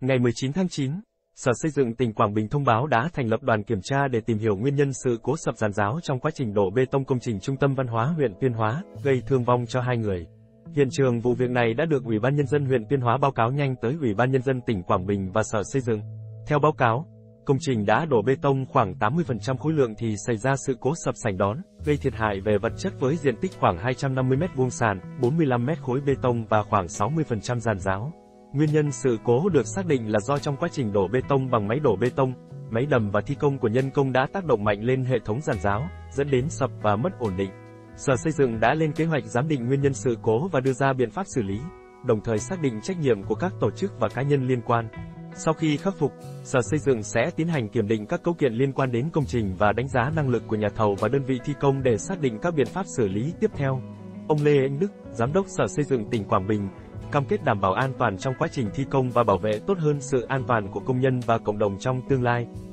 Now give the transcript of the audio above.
Ngày 19 tháng 9, Sở Xây dựng tỉnh Quảng Bình thông báo đã thành lập đoàn kiểm tra để tìm hiểu nguyên nhân sự cố sập giàn giáo trong quá trình đổ bê tông công trình Trung tâm Văn hóa huyện Tuyên Hóa, gây thương vong cho 2 người. Hiện trường vụ việc này đã được Ủy ban Nhân dân huyện Tuyên Hóa báo cáo nhanh tới Ủy ban Nhân dân tỉnh Quảng Bình và Sở Xây dựng. Theo báo cáo, công trình đã đổ bê tông khoảng 80% khối lượng thì xảy ra sự cố sập sảnh đón, gây thiệt hại về vật chất với diện tích khoảng 250 m2 sàn, 45 m khối bê tông và khoảng 60% giàn giáo. Nguyên nhân sự cố được xác định là do trong quá trình đổ bê tông bằng máy đổ bê tông, máy đầm và thi công của nhân công đã tác động mạnh lên hệ thống giàn giáo, dẫn đến sập và mất ổn định. Sở Xây dựng đã lên kế hoạch giám định nguyên nhân sự cố và đưa ra biện pháp xử lý, đồng thời xác định trách nhiệm của các tổ chức và cá nhân liên quan. Sau khi khắc phục, Sở Xây dựng sẽ tiến hành kiểm định các cấu kiện liên quan đến công trình và đánh giá năng lực của nhà thầu và đơn vị thi công để xác định các biện pháp xử lý tiếp theo. Ông Lê Anh Đức, Giám đốc Sở Xây dựng tỉnh Quảng Bình, cam kết đảm bảo an toàn trong quá trình thi công và bảo vệ tốt hơn sự an toàn của công nhân và cộng đồng trong tương lai.